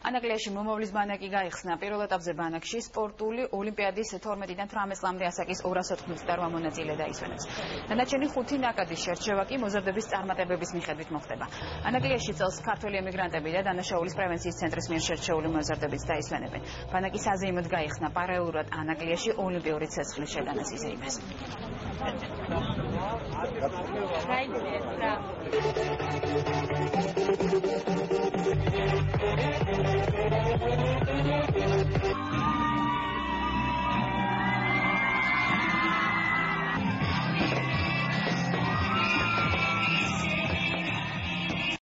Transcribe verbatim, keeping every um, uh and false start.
ანაკლიაში მომავლის ბანაკი გაიხსნა. პირველ ეტაპზე ბანაკში სპორტული ოლიმპიადის თორმეტიდან თვრამეტ წლამდე ასაკის ორასი ოთხმოცდაოთხ მონაწილე დაისვენებს. დანარჩენი ხუთი ნაკადის შერჩევა კი მოზარდების წარმატებების მიხედვით მოხდება. ანაკლიაში წელს ქართველი ემიგრანტები და დანაშაულის პრევენციის ცენტრის მიერ შერჩეული მოზარდებით დაისვენებენ. ბანაკის აზეიმოდ გაიხსნა პარალელურად ანაკლიაში ოლიმპიური ცეცხლის შეტანას იზეიმეს. Right,